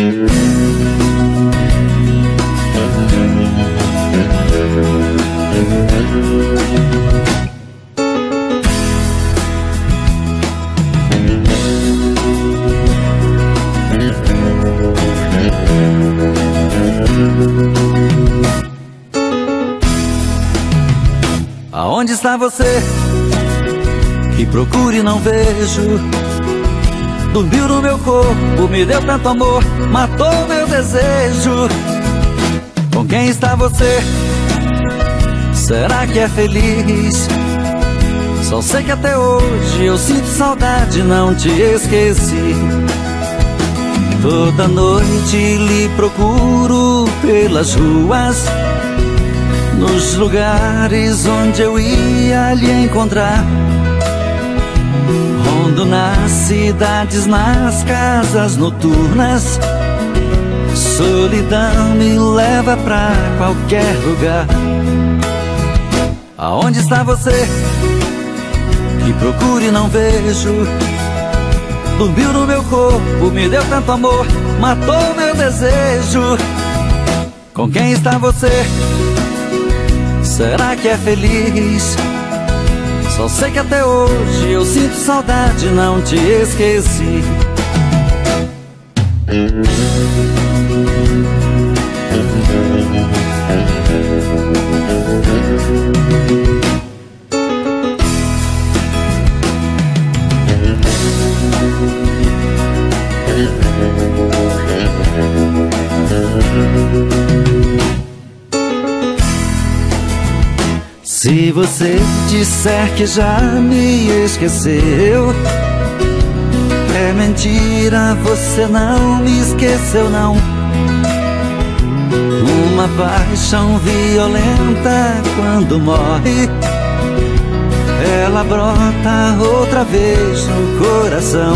Aonde está você? Que procuro e não vejo. Dormiu no meu corpo, me deu tanto amor, matou meu desejo. Com quem está você? Será que é feliz? Só sei que até hoje eu sinto saudade, não te esqueci. Toda noite lhe procuro pelas ruas, nos lugares onde eu ia lhe encontrar. Rondo nas cidades, nas casas noturnas. Solidão me leva pra qualquer lugar. Aonde está você? Que procuro e não vejo. Dormiu no meu corpo, me deu tanto amor, matou meu desejo. Com quem está você? Será que é feliz? Só sei que até hoje eu sinto saudade, não te esqueci. Se você disser que já me esqueceu, é mentira, você não me esqueceu não. Uma paixão violenta quando morre, ela brota outra vez no coração.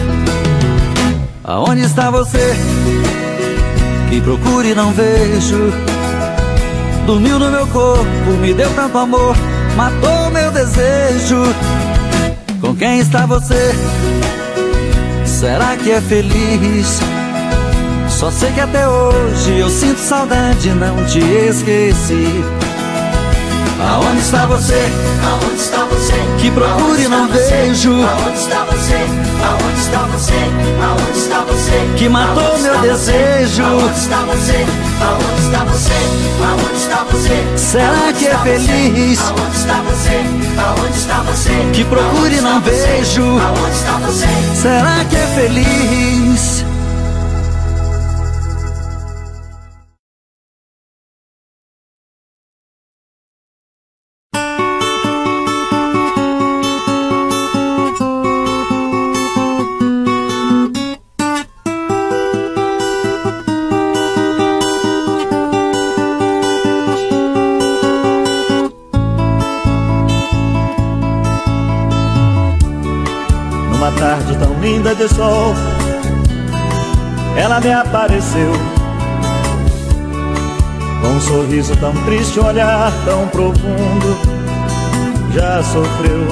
Aonde está você? Que procuro e não vejo. Dormiu no meu corpo, me deu tanto amor, matou meu desejo. Com quem está você? Será que é feliz? Só sei que até hoje eu sinto saudade, não te esqueci. Aonde está você? Aonde está você? Que procuro e não vejo. Aonde está você? Aonde está você? Aonde está você? Que matou meu desejo. Aonde está você? Aonde está você? Aonde está você? Será que é feliz? Aonde está você? Aonde está você? Que procuro e não vejo. Aonde está você? Será que é feliz? Uma tarde tão linda de sol, ela me apareceu, com um sorriso tão triste, um olhar tão profundo. Já sofreu,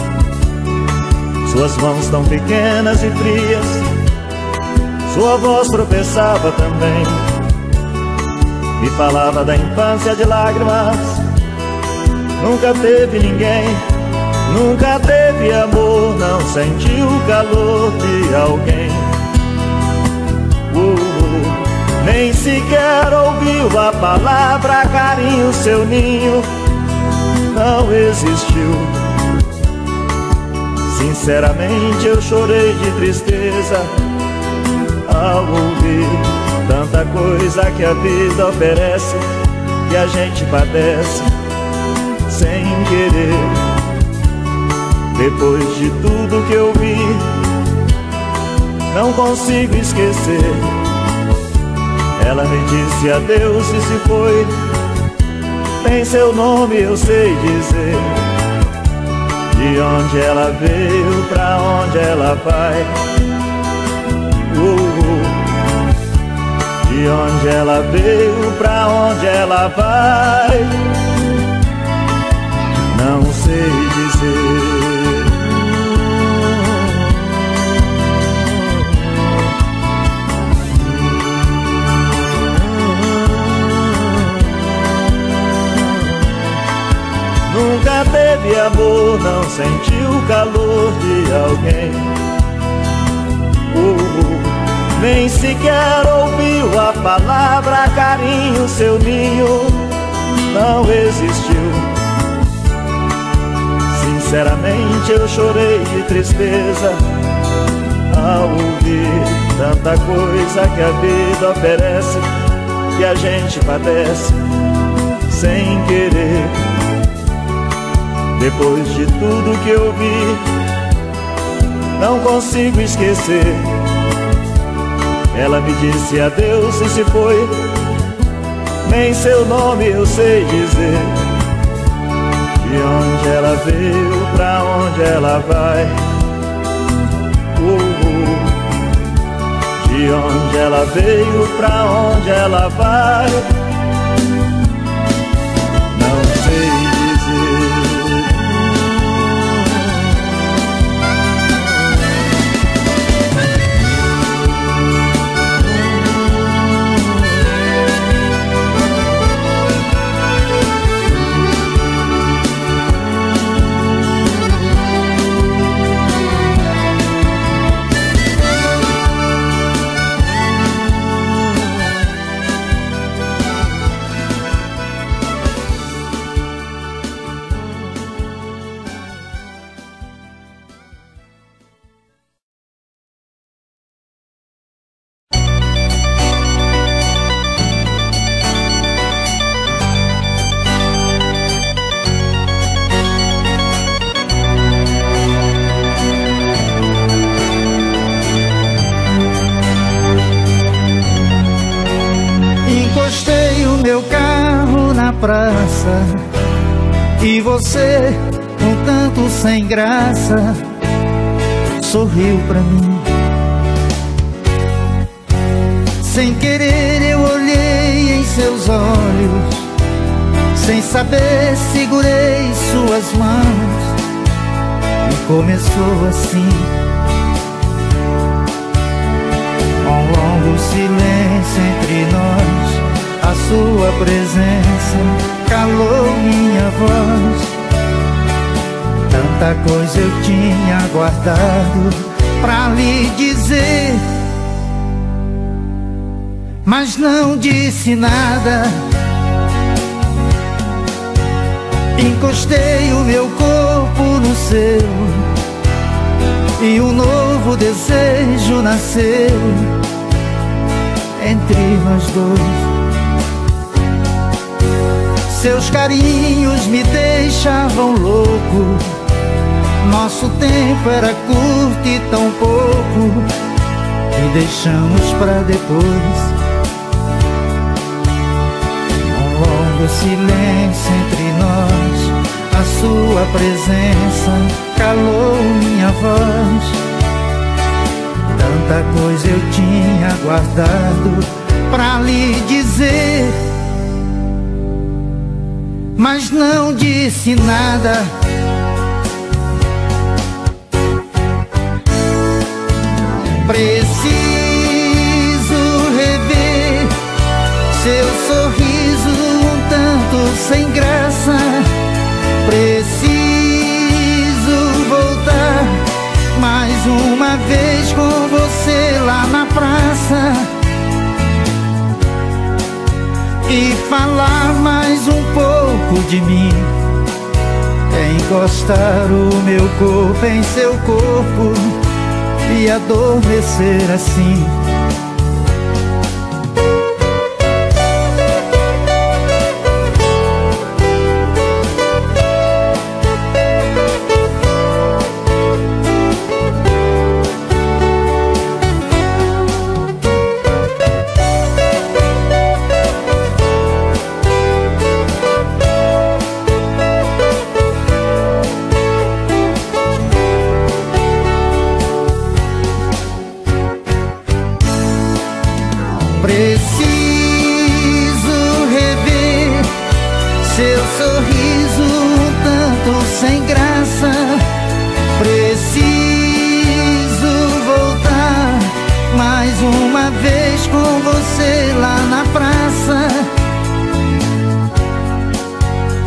suas mãos tão pequenas e frias, sua voz tropeçava também, me falava da infância de lágrimas. Nunca teve ninguém, nunca teve amor, não sentiu o calor de alguém. Nem sequer ouviu a palavra carinho, seu ninho não existiu. Sinceramente eu chorei de tristeza ao ouvir tanta coisa que a vida oferece, que a gente padece sem querer. Depois de tudo que eu vi, não consigo esquecer. Ela me disse adeus e se foi. Tem seu nome, eu sei dizer. De onde ela veio, pra onde ela vai. De onde ela veio, pra onde ela vai, não sei dizer. teve amor, não sentiu o calor de alguém. Nem sequer ouviu a palavra carinho, seu ninho não existiu. Sinceramente eu chorei de tristeza ao ouvir tanta coisa que a vida oferece, que a gente padece sem querer. Depois de tudo que eu vi, não consigo esquecer. Ela me disse adeus e se foi, nem seu nome eu sei dizer. De onde ela veio, pra onde ela vai. De onde ela veio, pra onde ela vai, não sei dizer. Praça, e você, um tanto sem graça, sorriu pra mim. Sem querer eu olhei em seus olhos, sem saber segurei suas mãos, e começou assim. Um longo silêncio entre nós, a sua presença calou minha voz. Tanta coisa eu tinha guardado pra lhe dizer, mas não disse nada. Encostei o meu corpo no seu, e um novo desejo nasceu entre nós dois. Seus carinhos me deixavam louco, nosso tempo era curto e tão pouco, e deixamos pra depois. Um longo silêncio entre nós, a sua presença calou minha voz. Tanta coisa eu tinha guardado pra lhe dizer, mas não disse nada. Preciso rever seu sorriso um tanto sem graça. Preciso voltar mais uma vez com você lá na praça, e falar mais um pouco de mim. Encostar o meu corpo em seu corpo e adormecer assim.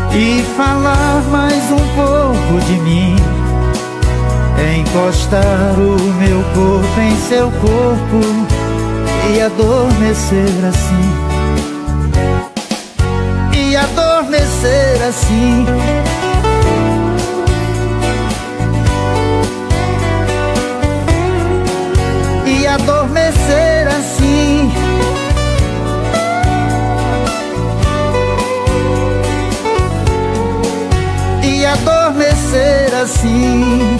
e falar mais um pouco de mim, encostar o meu corpo em seu corpo e adormecer assim, e adormecer assim. E adormecer assim. E adormecer assim.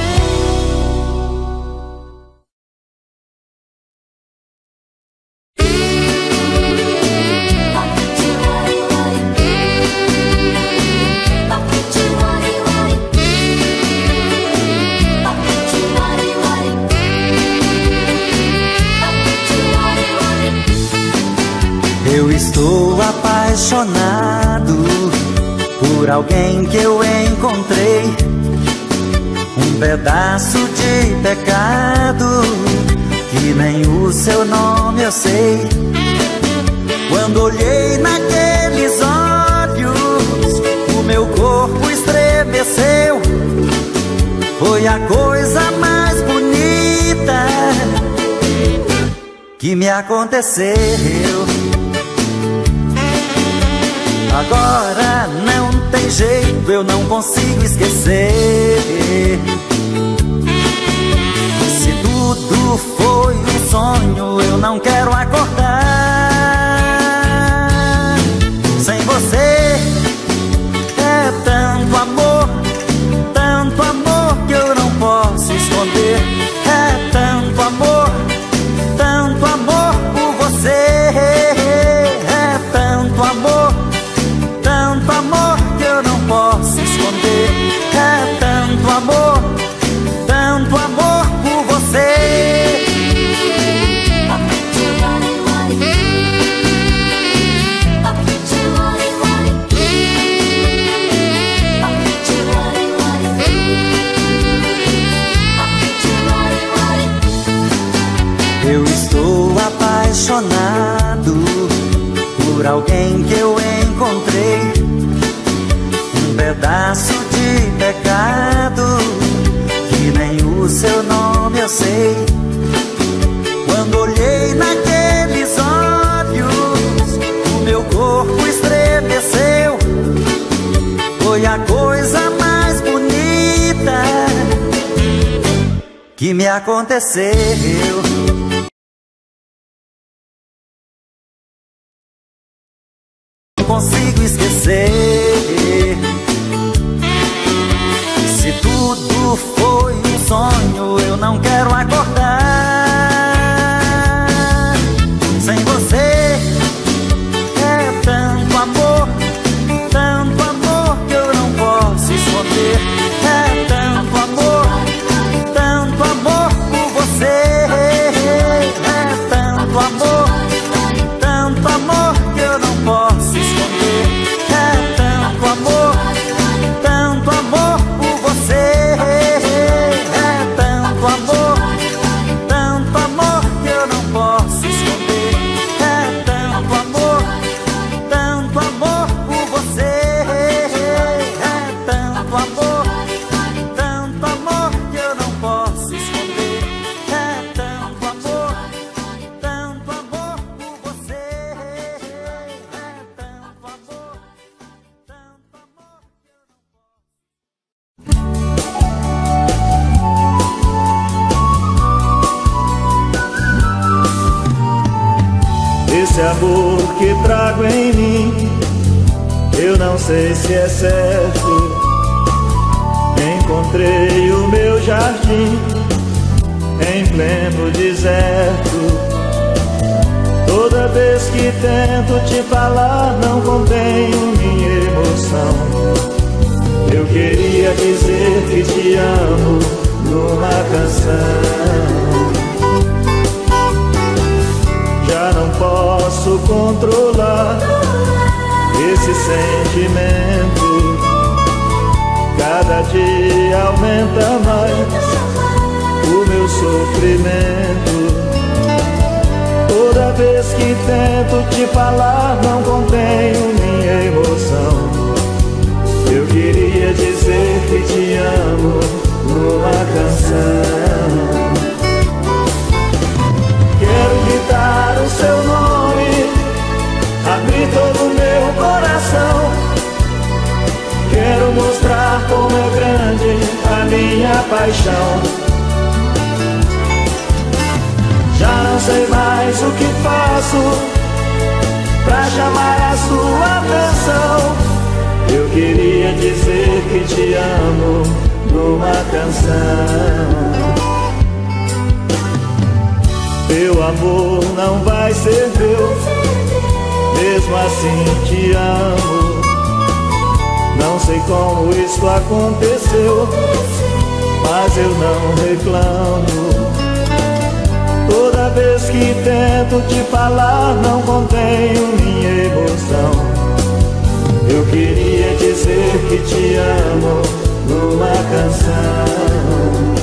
Eu estou apaixonado por alguém que eu encontrei, um pedaço de pecado que nem o seu nome eu sei. Quando olhei naqueles olhos, o meu corpo estremeceu. Foi a coisa mais bonita que me aconteceu. Agora não tem jeito, eu não consigo esquecer. Se tudo foi um sonho, eu não quero acordar. Sem você é tanto amor que eu não posso esconder. É tanto amor por você. É tanto amor que eu não posso esconder. É tanto amor por você. Eu estou apaixonado por alguém que eu encontrei, um pedaço de pecado que nem o seu nome eu sei. Quando olhei naqueles olhos, o meu corpo estremeceu. Foi a coisa mais bonita que me aconteceu. Não consigo esquecer. Se tudo foi um sonho, eu não quero acordar. Sem você é tanto amor que eu não posso esconder. É tanto amor por você. É tanto amor que eu não posso esconder. É tanto amor por você. É tanto amor que eu não posso esconder. É tanto amor por você. É tanto amor que eu não posso esconder. É tanto amor por você. É tanto amor. Esse amor que trago em mim, eu não sei se é certo. Encontrei o meu jardim em pleno deserto. Toda vez que tento te falar, não contenho minha emoção. Eu queria dizer que te amo numa canção. Já não posso controlar esse sentimento. Cada dia aumenta mais o meu sofrimento. Toda vez que tento te falar, não contenho minha emoção. queria dizer que te amo numa canção. Quero gritar o seu nome, abrir todo o meu coração. Quero mostrar como é grande a minha paixão. Já não sei mais o que faço pra chamar a sua atenção. Eu queria dizer que te amo numa canção. Teu amor não vai ser meu, mesmo assim te amo. Não sei como isso aconteceu, mas eu não reclamo. Toda vez que tento te falar, não contenho minha emoção. Eu queria dizer que te amo numa canção.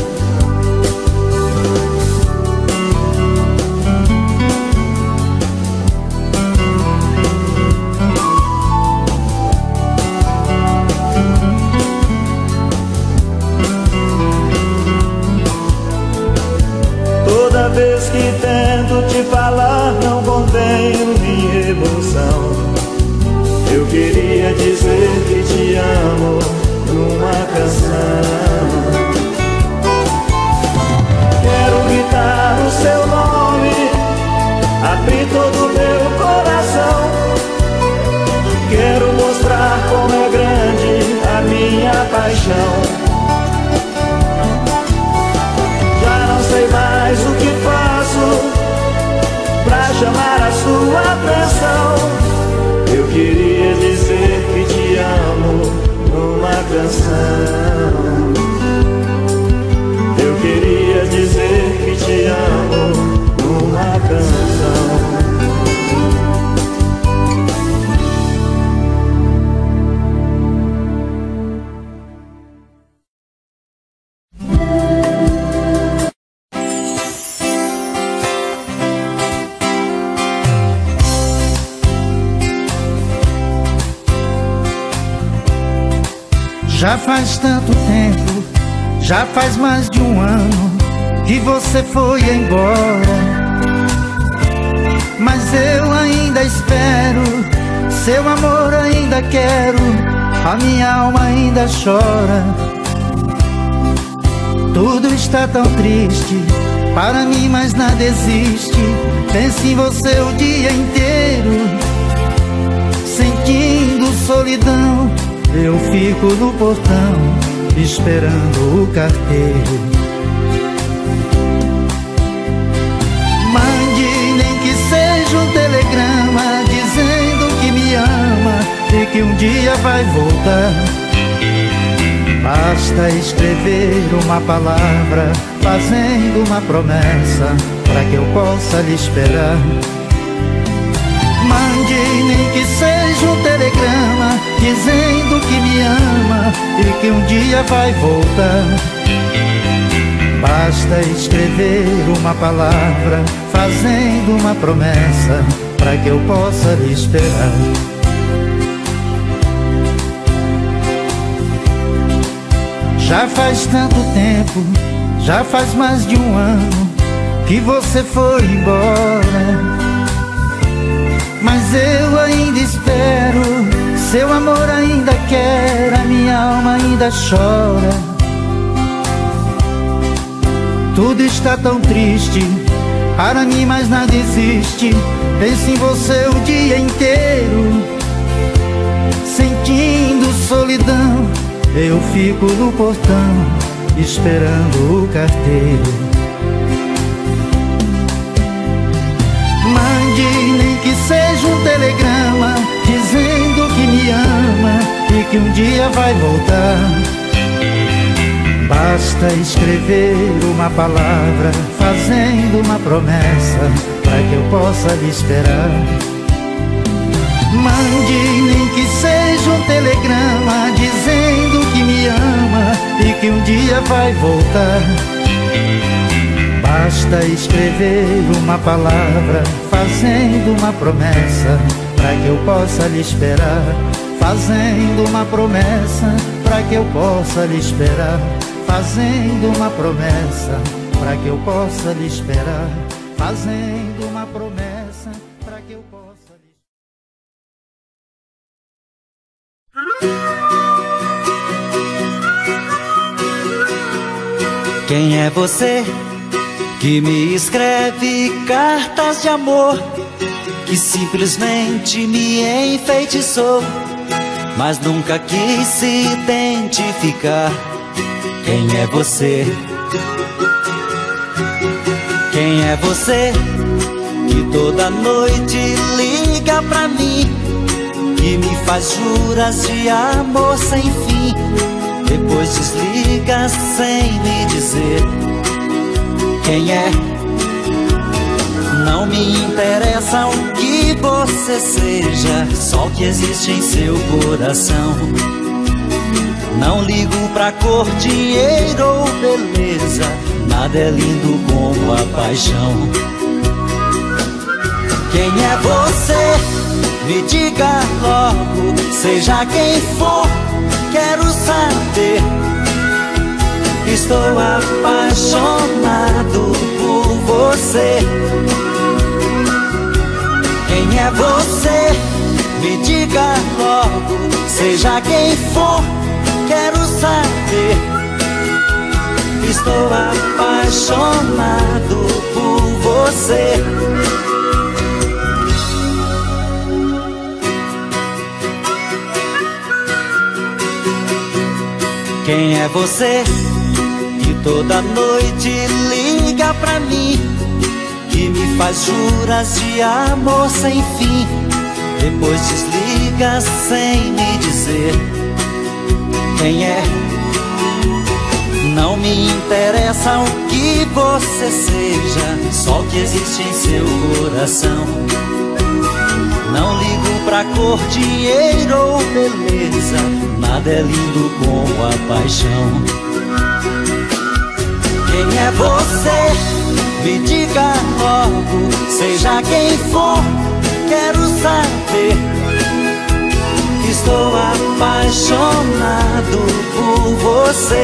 Toda vez que tento te falar, não contenho minha emoção. Eu queria dizer que te amo numa canção. Quero gritar o seu nome, abrir todo o meu coração. Quero mostrar como é grande a minha paixão. Já não sei mais o que faço pra chamar a sua atenção. Eu queria dizer que te amo numa canção. Eu queria dizer que te amo numa canção. Já faz tanto tempo, já faz mais de um ano que você foi embora. Mas eu ainda espero, seu amor ainda quero, a minha alma ainda chora. Tudo está tão triste para mim, mas nada existe. Penso em você o dia inteiro, sentindo solidão. Eu fico no portão, esperando o carteiro. Mande nem que seja um telegrama, dizendo que me ama e que um dia vai voltar. Basta escrever uma palavra, fazendo uma promessa, para que eu possa lhe esperar. Mande nem que seja um telegrama, dizendo que me ama e que um dia vai voltar. Basta escrever uma palavra, fazendo uma promessa, para que eu possa lhe esperar. Já faz tanto tempo, já faz mais de um ano que você foi embora. Mas eu ainda espero, seu amor ainda quer, a minha alma ainda chora. Tudo está tão triste para mim, mas nada existe. Penso em você o dia inteiro, sentindo solidão. Eu fico no portão, esperando o carteiro. Mande nem que seja um telegrama, dizendo que me ama e que um dia vai voltar. Basta escrever uma palavra, fazendo uma promessa, para que eu possa lhe esperar. Mande nem que seja um telegrama, dizendo que me ama e que um dia vai voltar. Basta escrever uma palavra, fazendo uma promessa, pra que eu possa lhe esperar, fazendo uma promessa, pra que eu possa lhe esperar, fazendo uma promessa, pra que eu possa lhe esperar, fazendo uma promessa, pra que eu possa lhe esperar. Quem é você que me escreve cartas de amor, que simplesmente me enfeitiçou, mas nunca quis se identificar? Quem é você? Quem é você que toda noite liga pra mim, que me faz juras de amor sem fim, depois desliga sem me dizer quem é? Não me interessa o que você seja, só o que existe em seu coração. Não ligo pra cor, dinheiro ou beleza, nada é lindo como a paixão. Quem é você? Me diga logo, seja quem for, quero saber. Estou apaixonado por você. Quem é você? Me diga logo, seja quem for, quero saber. Estou apaixonado por você. Quem é você que toda noite liga pra mim, que me faz juras de amor sem fim, depois desliga sem me dizer quem é? Não me interessa o que você seja, só o que existe em seu coração. Não ligo pra cor, dinheiro ou beleza, nada é lindo como a paixão. Quem é você? Me diga logo, seja quem for, quero saber. Estou apaixonado por você.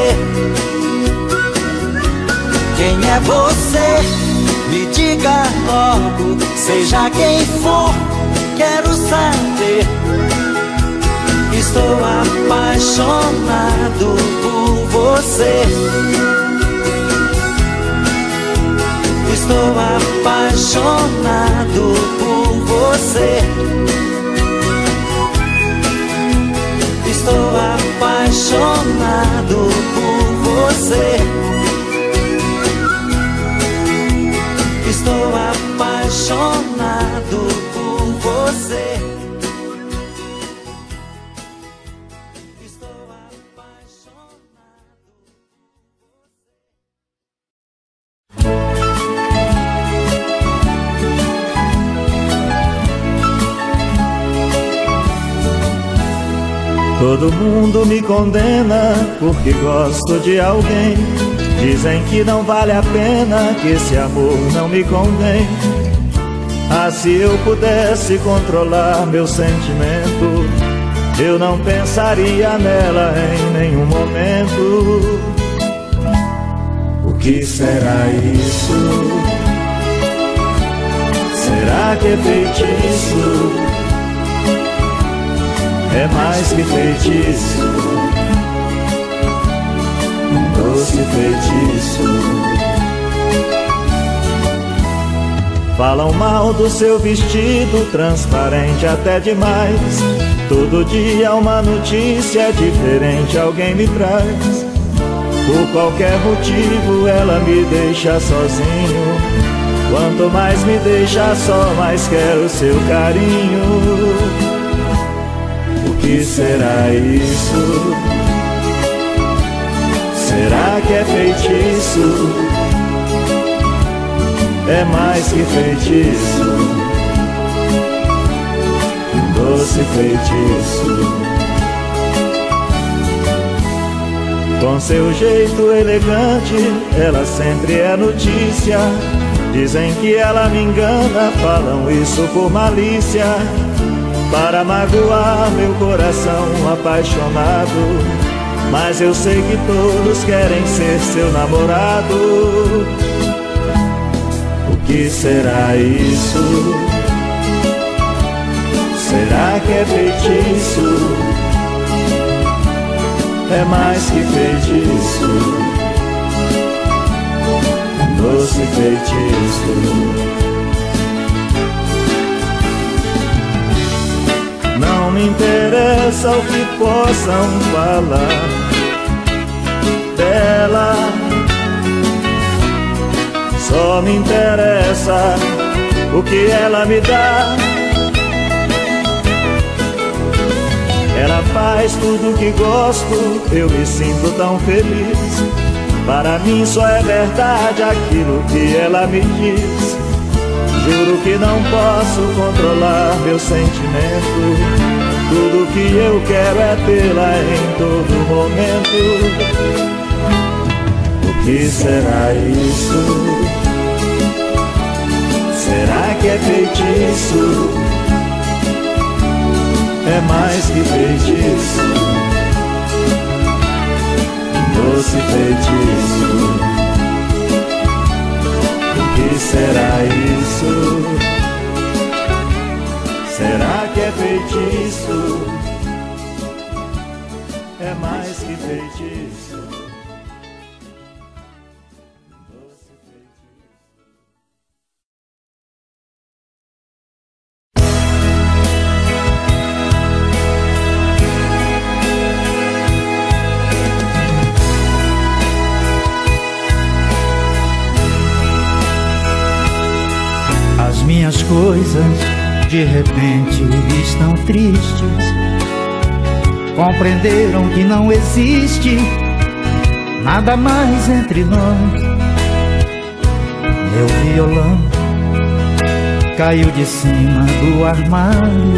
Quem é você? Me diga logo, seja quem for, quero saber. Estou apaixonado por você. Estou apaixonado por você. Estou apaixonado por você. Estou apaixonado por você. Estou apaixonado. Todo mundo me condena porque gosto de alguém. Dizem que não vale a pena, que esse amor não me convém. Ah, se eu pudesse controlar meu sentimento, eu não pensaria nela em nenhum momento. O que será isso? Será que é feitiço? É mais que feitiço, um doce feitiço. Falam mal do seu vestido, transparente até demais. Todo dia uma notícia diferente alguém me traz. Por qualquer motivo ela me deixa sozinho. Quanto mais me deixa só, mais quero seu carinho. O que será isso? Será que é feitiço? É mais que feitiço, um doce feitiço. Com seu jeito elegante, ela sempre é notícia. Dizem que ela me engana, falam isso por malícia. para magoar meu coração apaixonado. Mas eu sei que todos querem ser seu namorado. O que será isso? Será que é feitiço? É mais que feitiço, um doce feitiço. Não me interessa o que possam falar dela, só me interessa o que ela me dá. Ela faz tudo que gosto, eu me sinto tão feliz. Para mim só é verdade aquilo que ela me diz. Juro que não posso controlar meu sentimento. Tudo que eu quero é tê-la em todo momento. O que será isso? Será que é feitiço? É mais que feitiço, doce feitiço. O que será isso? Será que é feitiço? É mais que feitiço. Minhas coisas de repente estão tristes. Compreenderam que não existe nada mais entre nós. Meu violão caiu de cima do armário.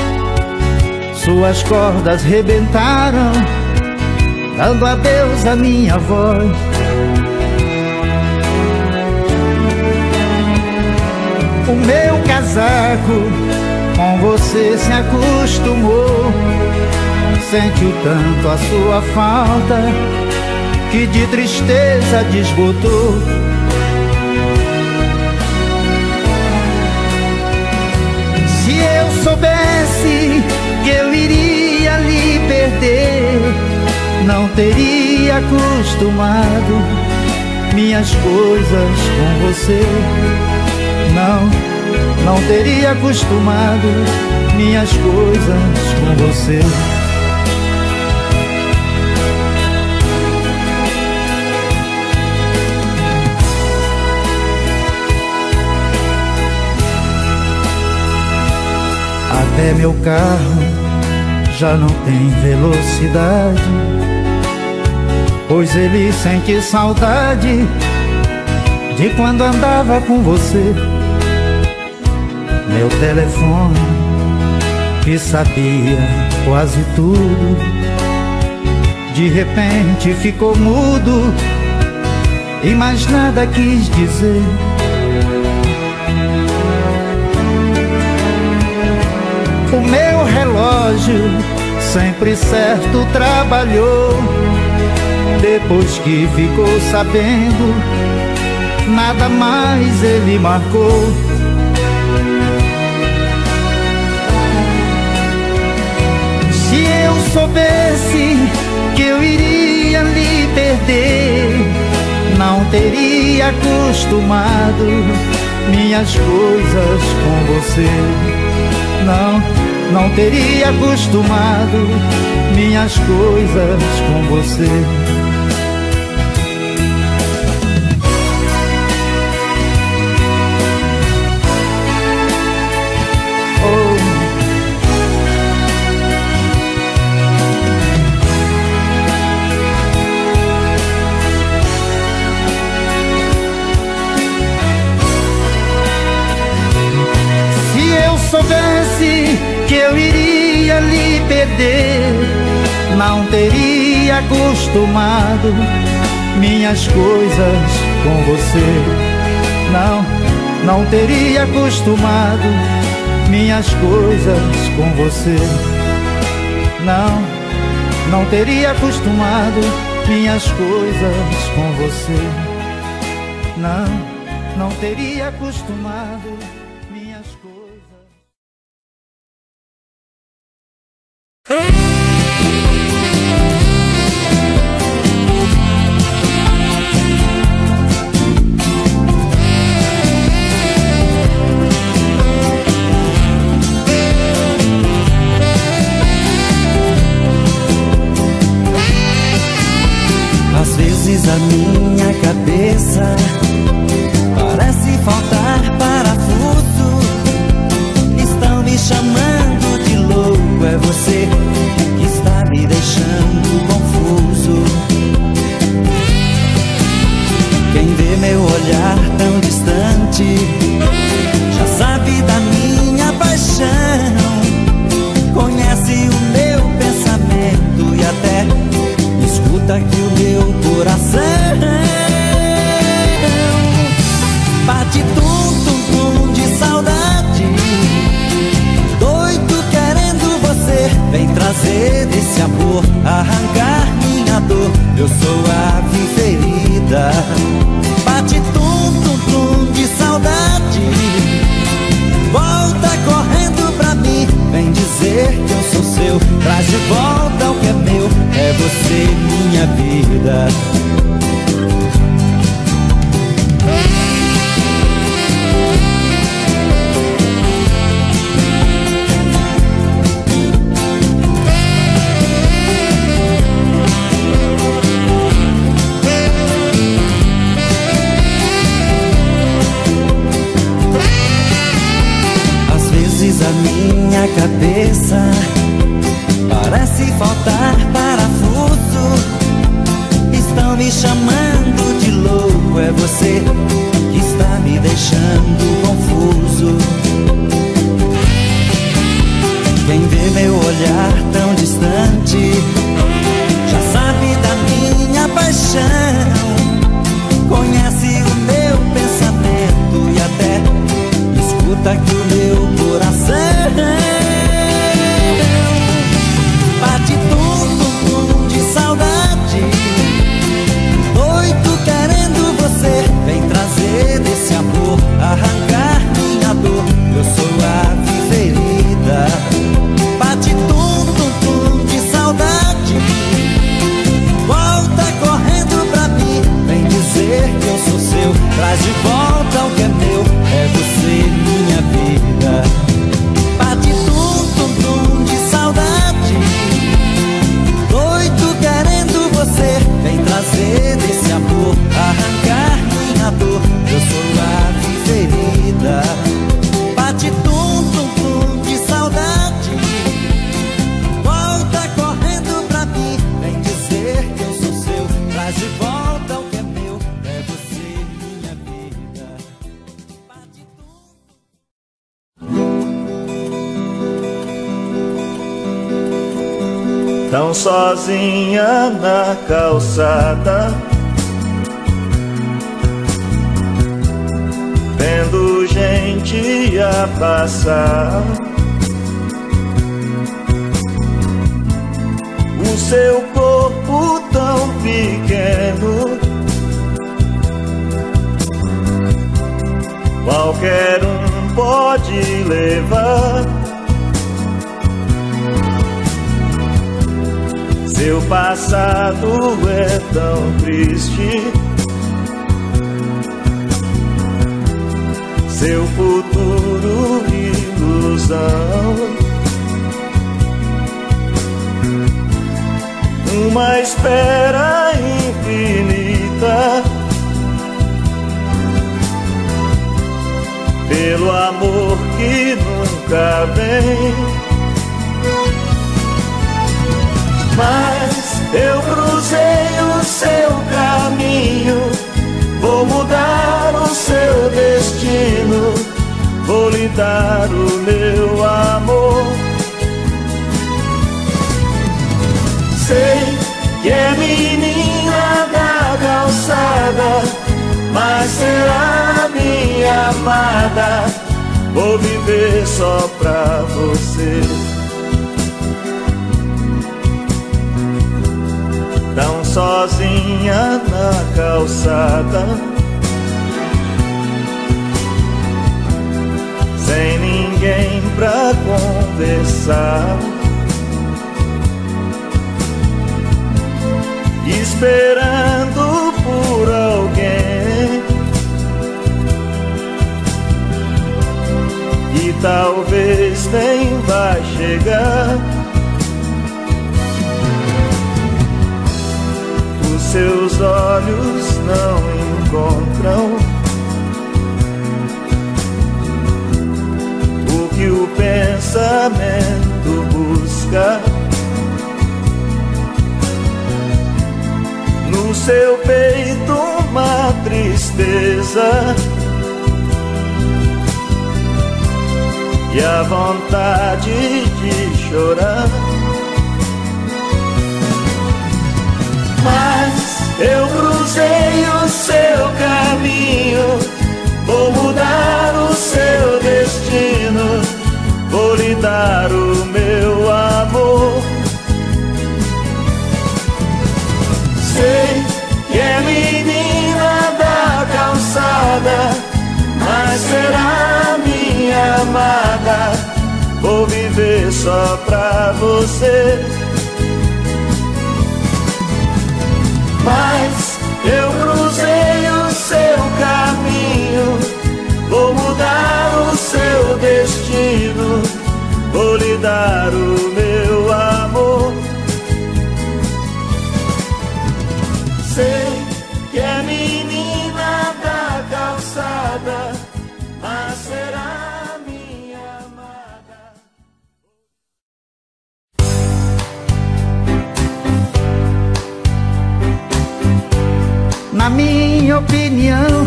Suas cordas rebentaram, dando adeus à minha voz. O meu casaco com você se acostumou. Sentiu tanto a sua falta que de tristeza desbotou. Se eu soubesse que eu iria lhe perder, não teria acostumado minhas coisas com você. Não teria acostumado minhas coisas com você. Até meu carro já não tem velocidade, pois ele sente saudade de quando andava com você. Meu telefone, que sabia quase tudo, de repente ficou mudo e mais nada quis dizer. O meu relógio, sempre certo, trabalhou. Depois que ficou sabendo, nada mais ele marcou. Se eu soubesse que eu iria lhe perder, não teria acostumado minhas coisas com você. Não teria acostumado minhas coisas com você. Soubesse que eu iria lhe perder, não teria acostumado minhas coisas com você. Não teria acostumado minhas coisas com você. Não teria acostumado minhas coisas com você. Não teria acostumado minhas coisas. Às vezes a minha cabeça parece faltar parafuso. Estão me chamando de louco, é você que está me deixando confuso. Quem vê meu olhar tão distante já sabe da minha paixão. Conhece o meu pensamento e até escuta aqui o meu coração. Bate tum-tum-tum de saudade, doido querendo você. Vem trazer desse amor, arrancar minha dor. Eu sou a ave ferida. Bate tum-tum-tum de saudade, volta correndo pra mim. Vem dizer que eu sou seu, traz de volta o que é meu. É você, minha vida. Às vezes a minha cabeça parece faltar parafuso. Estão me chamando de louco, é você que está me deixando confuso. Quem vê meu olhar tão distante já sabe da minha paixão. Conhece o meu pensamento e até escuta aqui o meu coração. Bate tum-tum-tum de saudade, doido querendo você. Vem trazer desse amor, arrancar minha dor. Eu sou a ave ferida. Bate tum-tum-tum de saudade, volta correndo pra mim. Vem dizer que eu sou seu, traz de volta o que é meu. É você, minha vida. Bate tum-tum-tum de saudade, doido querendo você. Vem trazer desse amor, arrancar minha dor. Eu sou a ave ferida. Bate tum-tum-tum de saudade, volta correndo pra mim. Vem dizer que eu sou seu, traz de volta o que é meu. É você, minha vida. Bate Tão sozinha na calçada, vendo gente a passar. O seu corpo tão pequeno, qualquer um pode levar. Seu passado é tão triste, seu futuro ilusão. Uma espera infinita pelo amor que nunca vem. Mas eu cruzei o seu caminho, vou mudar o seu destino, vou lhe dar o meu amor. Sei que é menina da calçada, mas será minha amada. vou viver só pra você. Tão sozinha na calçada, sem ninguém pra conversar, esperando por alguém e talvez nem vai chegar. Os seus olhos não encontram o que o pensamento busca. No seu peito uma tristeza e a vontade de chorar. Mas eu cruzei o seu caminho, vou mudar o seu destino, vou lhe dar o meu amor. Sei que é menina da calçada, mas será minha amada, vou viver só pra você. Mas eu cruzei o seu caminho, vou mudar o seu destino, vou lhe dar o meu amor. Sei que é menina da calçada, mas será minha amada. Na minha opinião,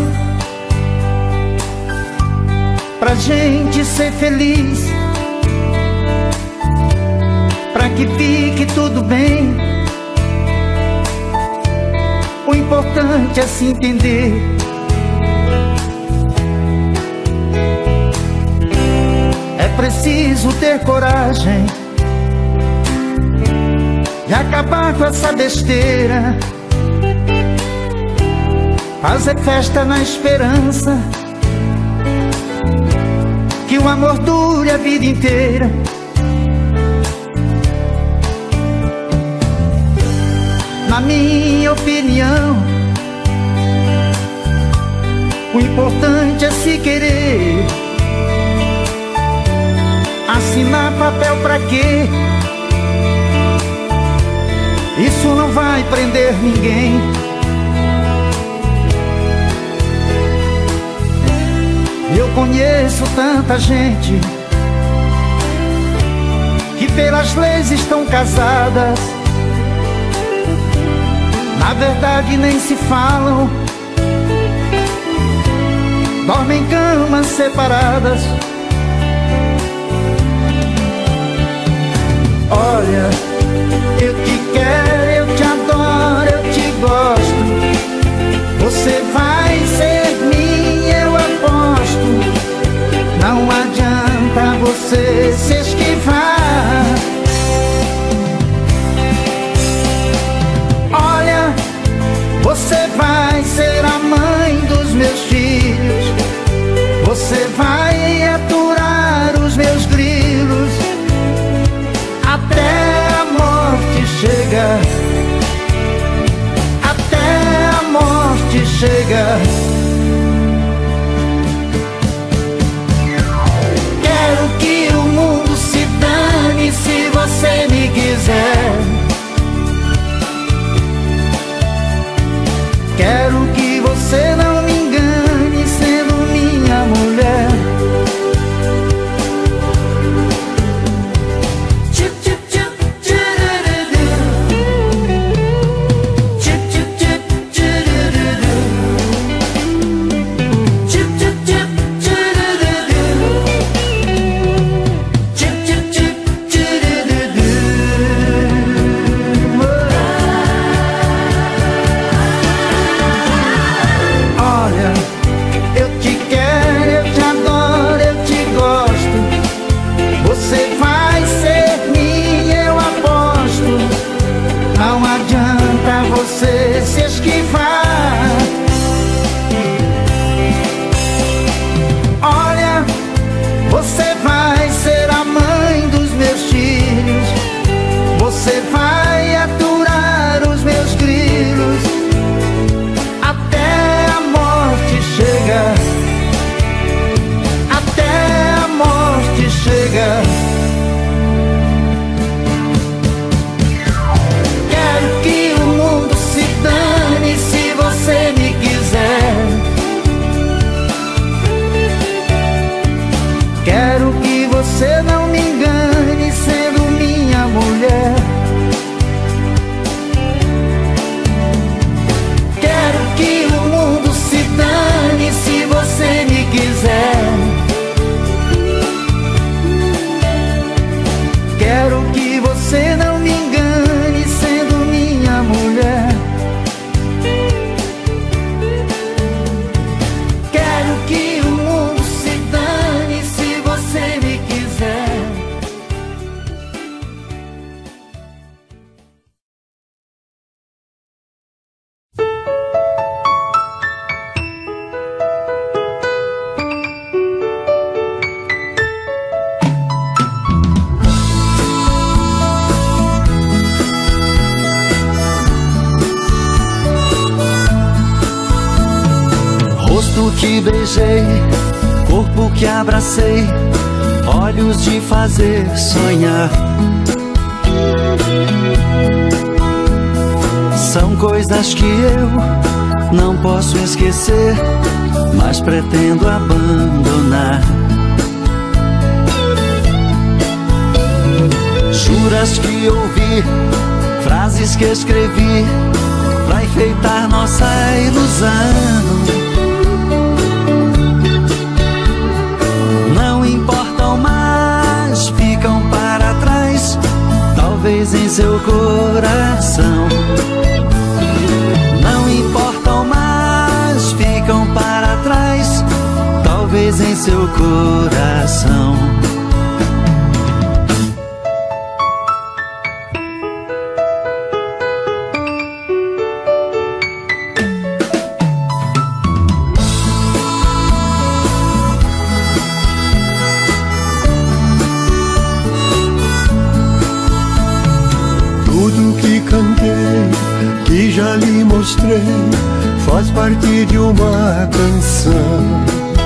pra gente ser feliz, pra que fique tudo bem, o importante é se entender. É preciso ter coragem de acabar com essa besteira, fazer festa na esperança que o amor dure a vida inteira. Na minha opinião, o importante é se querer. Assinar papel pra quê? Isso não vai prender ninguém. Eu conheço tanta gente que pelas leis estão casadas, na verdade nem se falam, dormem em camas separadas. Olha, eu te quero, eu te adoro, eu te gosto. Você vai ser minha, eu aposto. Não adianta você se esquivar. Olha, você vai ser a mãe dos meus filhos. Você vai aturar os meus grilos até a morte chegar. Até a morte chegar. Quero que o mundo se dane se você me quiser. Quero que você não me engane sendo minha mulher. Tudo que beijei, corpo que abracei, olhos de fazer sonhar. São coisas que eu não posso esquecer, mas pretendo abandonar. Juras que ouvi, frases que escrevi pra enfeitar nossa ilusão, não importam mais, ficam para trás, talvez em seu coração. Não importam mais, ficam para trás, talvez em seu coração. Que já lhe mostrei, faz parte de uma canção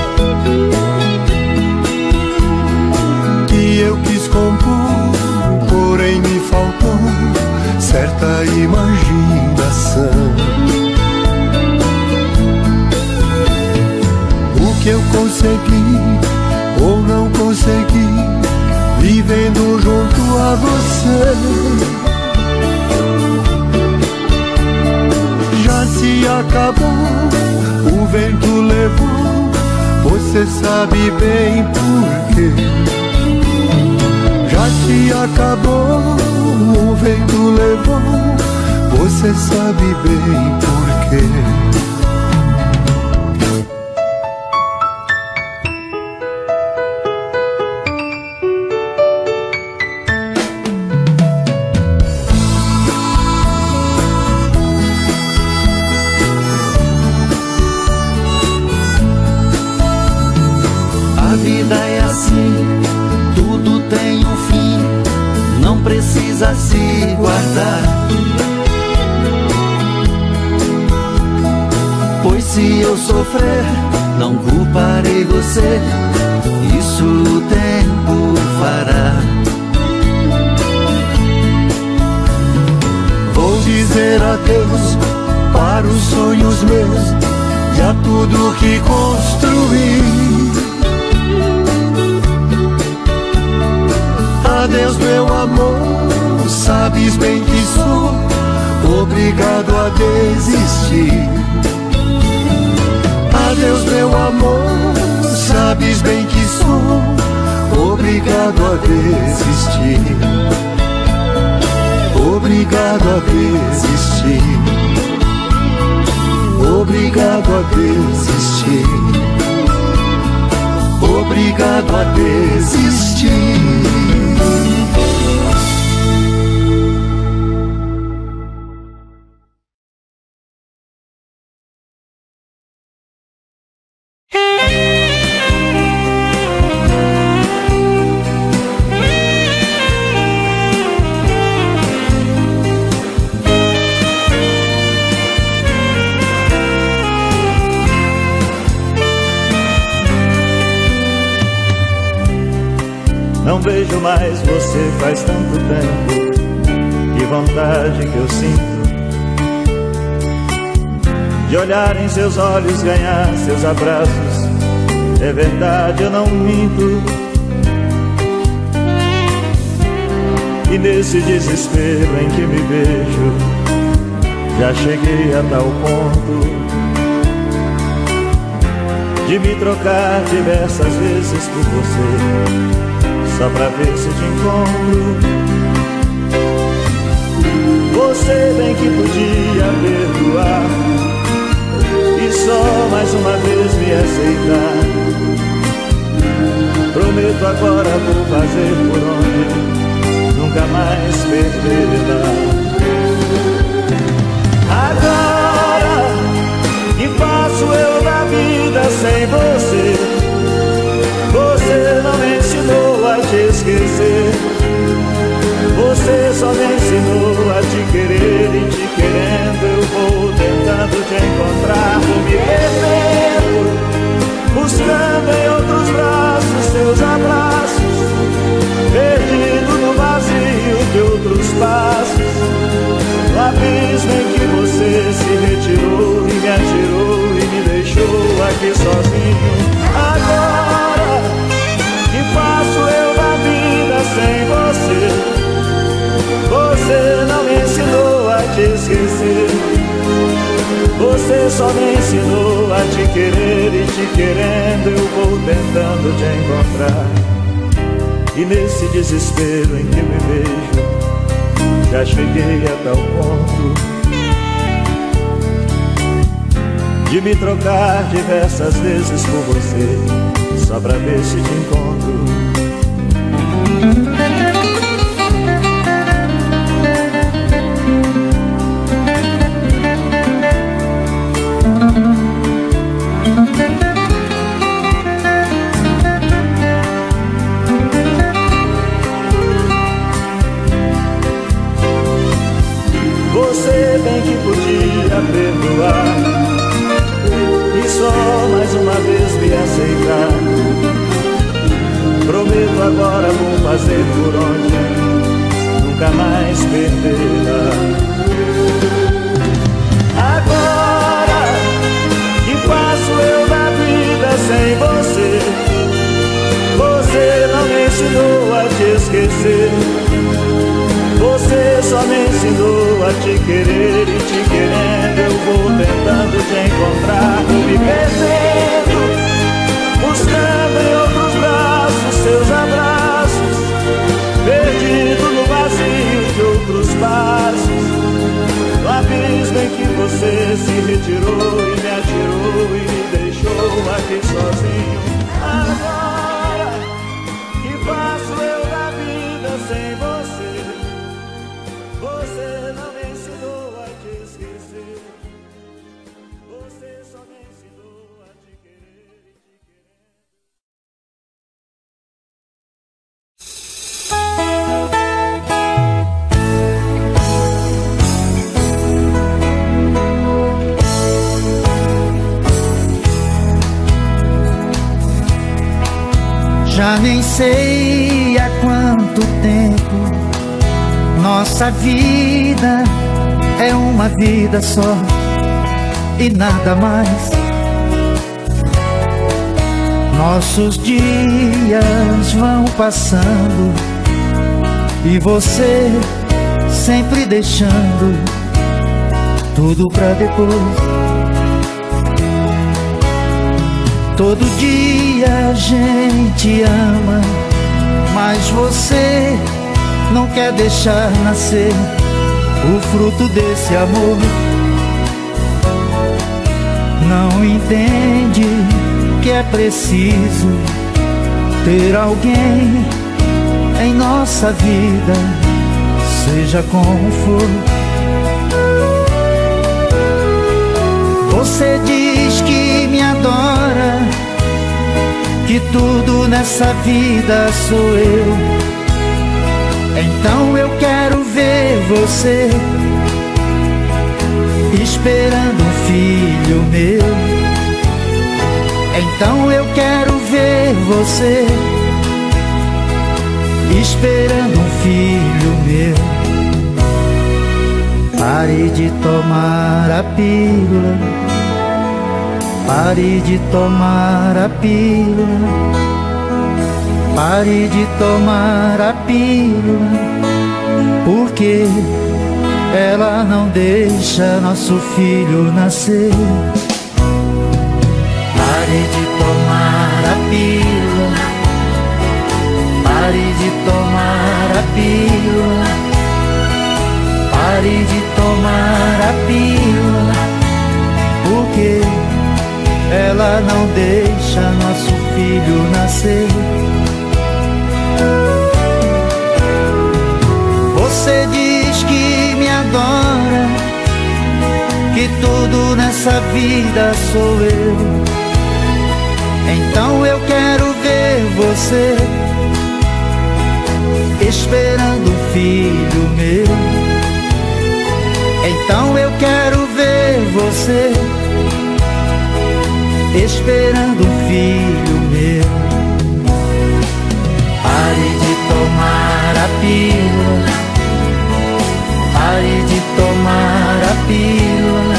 que eu quis compor, porém me faltou certa imaginação. O que eu consegui ou não consegui, vivendo junto a você, se acabou, o vento levou, você sabe bem por quê. Já se acabou, o vento levou, você sabe bem por quê. A vida é assim, tudo tem um fim, não precisa se guardar. Pois se eu sofrer, não culparei você, isso o tempo fará. Vou dizer adeus para os sonhos meus e a tudo que construí. Adeus meu amor, sabes bem que sou obrigado a desistir. Adeus meu amor, sabes bem que sou obrigado a desistir. Obrigado a desistir. Obrigado a desistir. Obrigado a desistir. Não vejo mais você faz tanto tempo, que vontade que eu sinto de olhar em seus olhos, ganhar seus abraços. É verdade, eu não minto. E nesse desespero em que me vejo, já cheguei a tal ponto de me trocar diversas vezes por você, só pra ver se te encontro. Você bem que podia perdoar e só mais uma vez me aceitar. Prometo agora vou fazer por onde nunca mais perdê-la. Agora que faço eu da vida sem você? Você não me ensinou a te esquecer. Você só me ensinou a te querer, e te querendo eu vou tentando te encontrar. Vou me perdendo te esquecer. Você só me ensinou a te querer, e te querendo eu vou tentando te encontrar. E nesse desespero em que me vejo, já cheguei a tal ponto de me trocar diversas vezes por você, só pra ver se te encontro. Você bem que podia perdoar e só mais uma vez me aceitar. Prometo agora vou fazer por onde nunca mais perderá. Agora que faço eu da vida sem você? Você não me ensinou a te esquecer. Você só me ensinou a te querer, e te querendo eu vou tentando te encontrar. Vou me perdendo, buscando em outros braços seus abraços, perdido no vazio de outros passos, no abismo em que você se retirou e me atirou e me deixou aqui sozinho. Agora que faço eu da vida sem você? Você não me ensinou a te esquecer. Você só me ensinou a te querer e te querer. Já nem sei há quanto tempo nossa vida é uma vida só e nada mais. Nossos dias vão passando e você sempre deixando tudo pra depois. Todo dia a gente ama, mas você não quer deixar nascer o fruto desse amor. Não entende que é preciso ter alguém em nossa vida, seja como for. Você diz que me adora, que tudo nessa vida sou eu. Então eu quero ver você esperando um filho meu. Então eu quero ver você esperando um filho meu. Pare de tomar a pílula, pare de tomar a pílula, pare de tomar a pílula, porque ela não deixa nosso filho nascer. Pare de tomar a pílula, pare de tomar a pílula, pare de tomar a pílula, porque ela não deixa nosso filho nascer. Você diz que me adora, que tudo nessa vida sou eu. Então eu quero ver você esperando um filho meu. Então eu quero ver você esperando um filho meu. Pare de tomar a pílula, pare de tomar a pílula,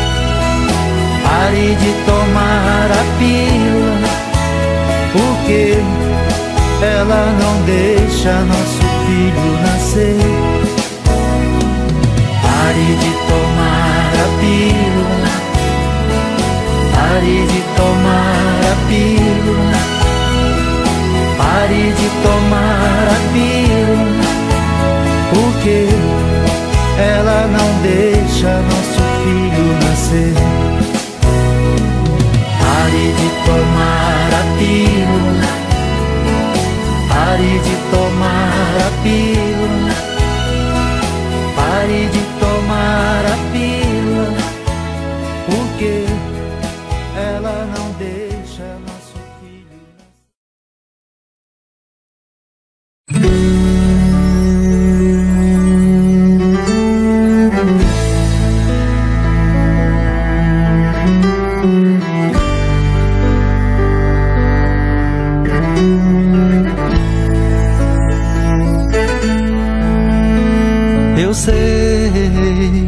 pare de tomar a pílula, porque ela não deixa nosso filho nascer. Pare Pare de tomar a pílula, pare de tomar a pílula, pare de tomar a pílula, porque ela não deixa nosso filho nascer. Pare de tomar a pílula, pare de tomar a pílula, pare de tomar a pílula, porque ela não deixa nosso filho Eu sei,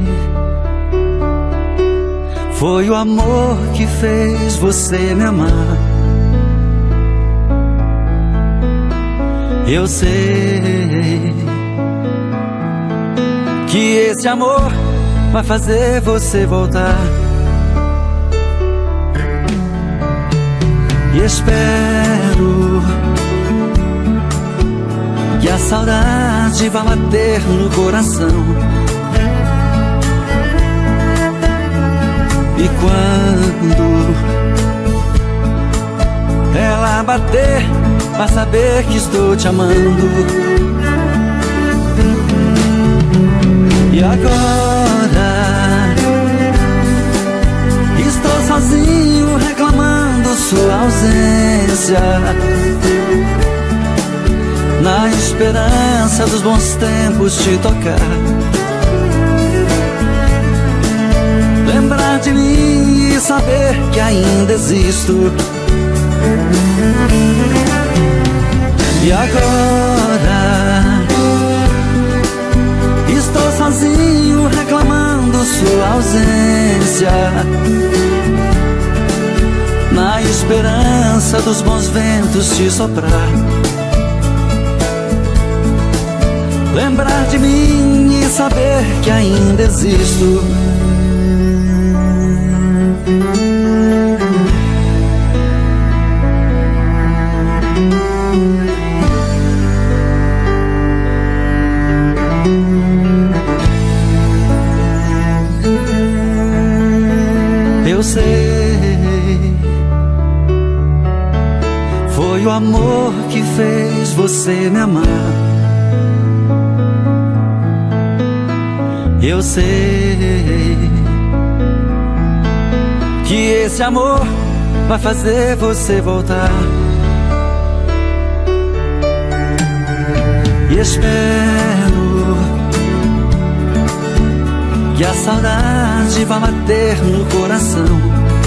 foi o amor que fez você me amar. Eu sei que esse amor vai fazer você voltar. E espero que a saudade vá bater no coração. E quando ela bater, vai saber que estou te amando. E agora estou sozinho reclamando sua ausência, na esperança dos bons tempos te tocar. Lembrar de mim e saber que ainda existo. E agora estou sozinho reclamando sua ausência, na esperança dos bons ventos te soprar. Lembrar de mim e saber que ainda existo. Eu sei, foi o amor que fez você me amar. Eu sei que esse amor vai fazer você voltar. E espero que a saudade vá bater no coração.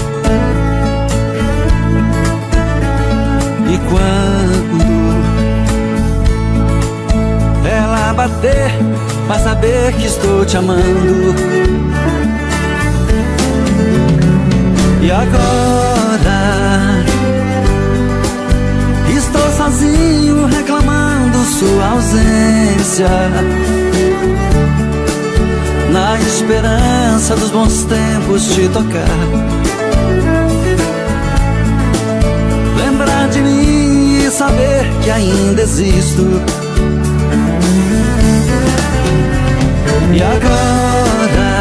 E quando ela bater, vai saber que estou te amando. E agora estou sozinho reclamando sua ausência, na esperança dos bons tempos te tocar. Lembrar de mim e saber que ainda existo. E agora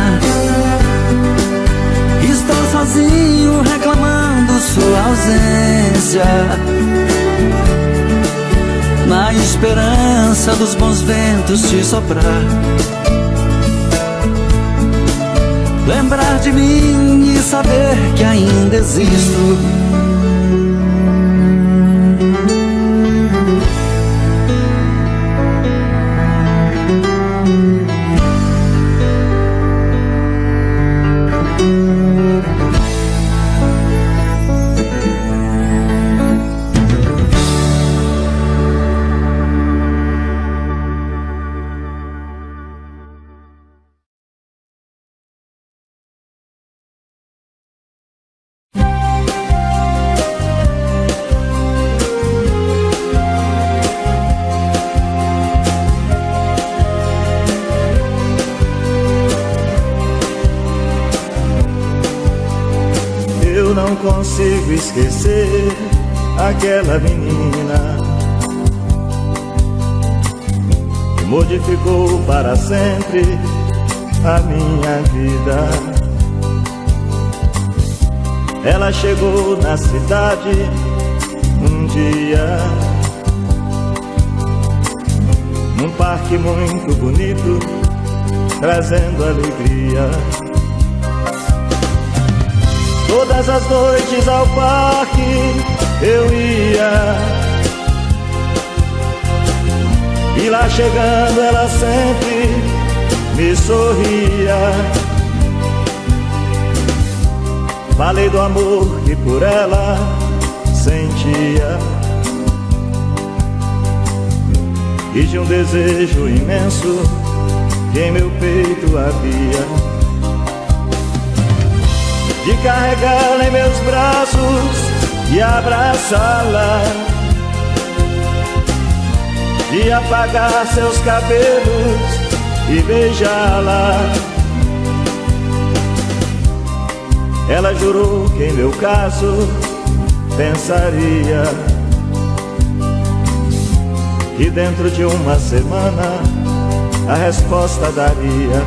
estou sozinho reclamando sua ausência, na esperança dos bons ventos te soprar. Lembrar de mim e saber que ainda existo. não consigo esquecer aquela menina que modificou para sempre a minha vida. Ela chegou na cidade um dia, num parque muito bonito, trazendo alegria. Todas as noites ao parque eu ia, e lá chegando ela sempre me sorria. Falei do amor que por ela sentia e de um desejo imenso que em meu peito havia, de carregá-la em meus braços e abraçá-la, de apagar seus cabelos e beijá-la. Ela jurou que em meu caso pensaria que dentro de uma semana a resposta daria.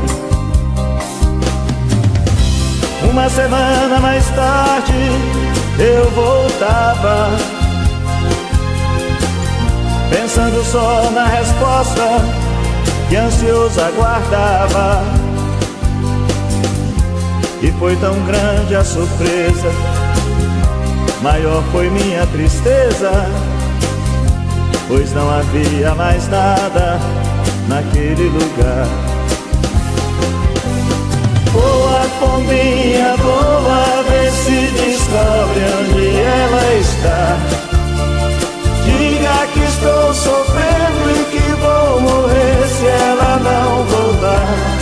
Uma semana mais tarde eu voltava, pensando só na resposta que ansioso aguardava. E foi tão grande a surpresa, maior foi minha tristeza, pois não havia mais nada naquele lugar. Voa, pombinha, voa, vê se descobre onde ela está. Diga que estou sofrendo e que vou morrer se ela não voltar.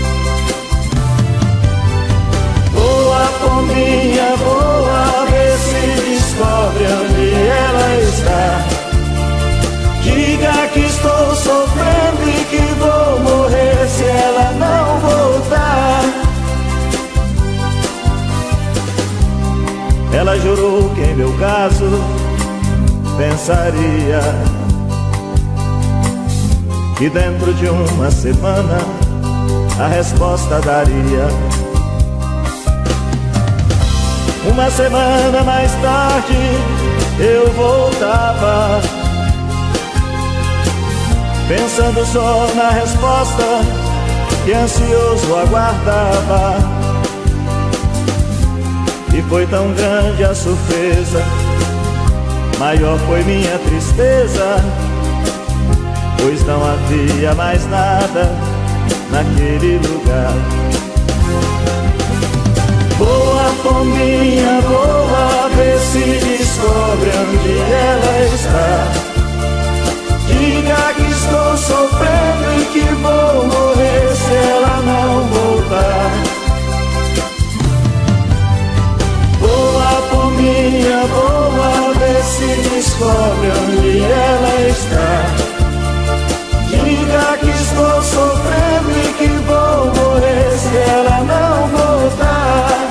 Voa, pombinha, voa, vê se descobre onde ela está. Diga que estou sofrendo e que vou morrer se ela não voltar. Ela jurou que em meu caso pensaria que dentro de uma semana a resposta daria. Uma semana mais tarde eu voltava, pensando só na resposta que ansioso aguardava. E foi tão grande a surpresa, maior foi minha tristeza, pois não havia mais nada naquele lugar. Voa, pombinha, voa, vê se descobre onde ela está. Diga que estou sofrendo e que vou morrer se ela não voltar. Voa, pombinha, voa, vê se descobre onde ela está. Diga que estou sofrendo e que vou morrer se ela não voltar.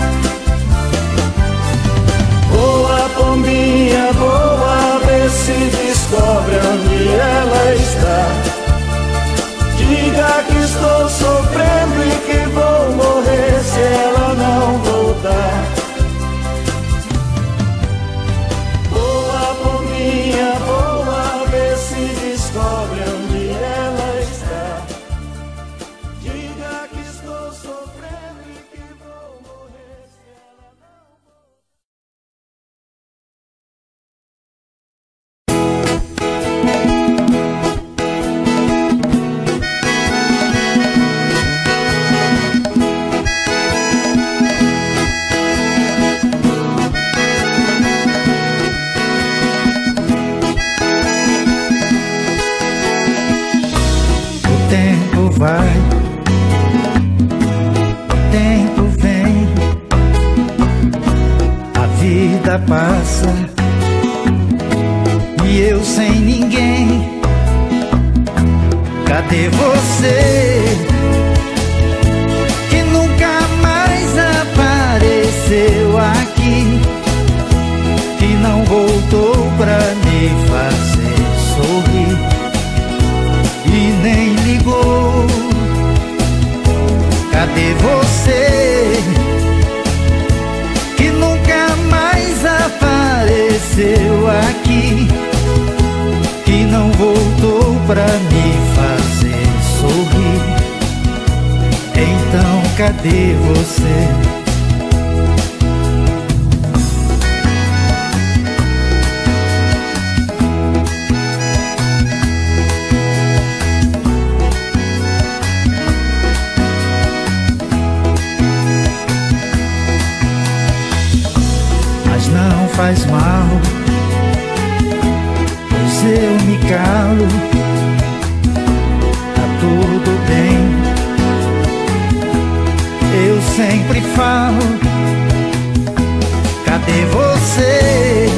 Voa, pombinha, voa, vê se descobre onde ela está. Diga que estou sofrendo e que vou morrer se ela não voltar. Voa, pombinha, voa, vê se descobre onde ela está. Diga que estou sofrendo e que vou morrer se ela não voltar. O tempo vai, o tempo vem, a vida passa e eu sem ninguém. Cadê você que nunca mais apareceu aqui? pra me fazer sorrir. Então cadê você? Mas não faz mal, pois eu me calo. Tá tudo bem, eu sempre falo. Cadê você,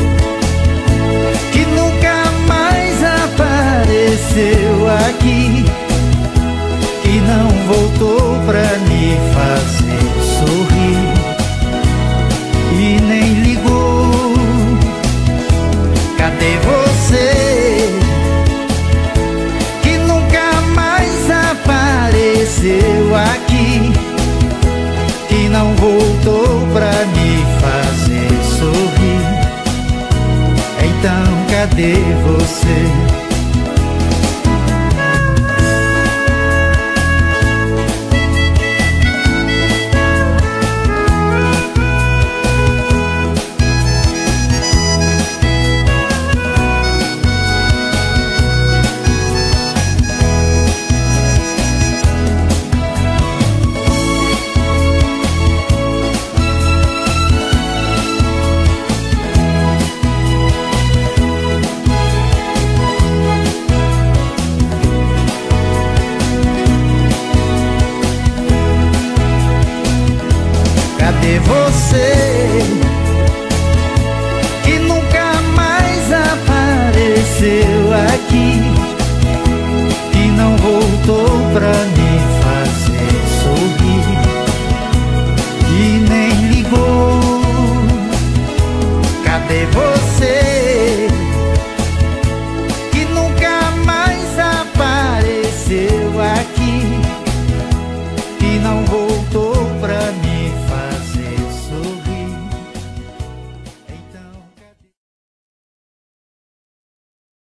que nunca mais apareceu aqui, que não voltou pra me fazer sorrir e nem ligou? Cadê você, que nunca mais apareceu aqui, que não voltou pra me fazer sorrir? Então cadê você?